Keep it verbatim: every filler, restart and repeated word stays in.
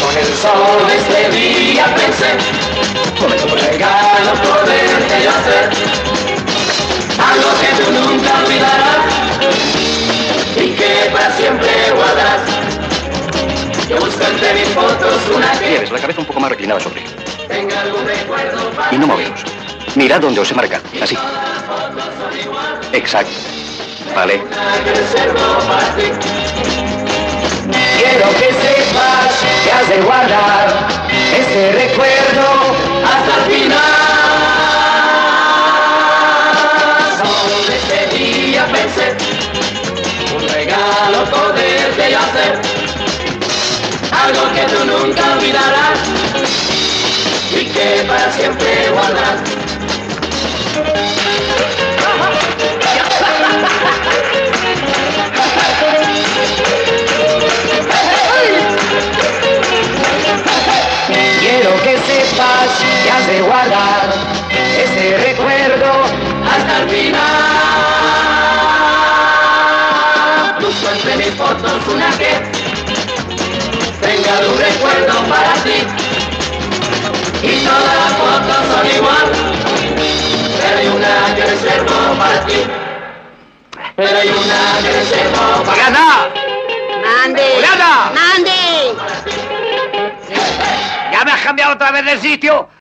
Con el sol de este día pensé, un regalo poderte yo hacer, algo que tú nunca olvidarás y que para siempre guardarás. Yo busco entre mis fotos una que... Tienes la cabeza un poco más reclinada sobre él. Tenga algún recuerdo para... Y no moveros. Mirad donde os he marcado. Así. Exacto. Vale. Quiero que sepas que has de guardar ese recuerdo hasta el final. Solo este día pensé un regalo poderte yo hacer, algo que tú nunca olvidarás y que para siempre guardarás. Quiero que sepas que has de guardar ese recuerdo hasta el final. Busco entre mis fotos una que tenga un recuerdo para ti, y todas las fotos son igual, pero hay una que reservo para ti, pero hay una que reservo para ti. ¡Juliana! ¡Mande! ¡Juliana! ¡Mande! ¿Ya me has cambiado otra vez de sitio?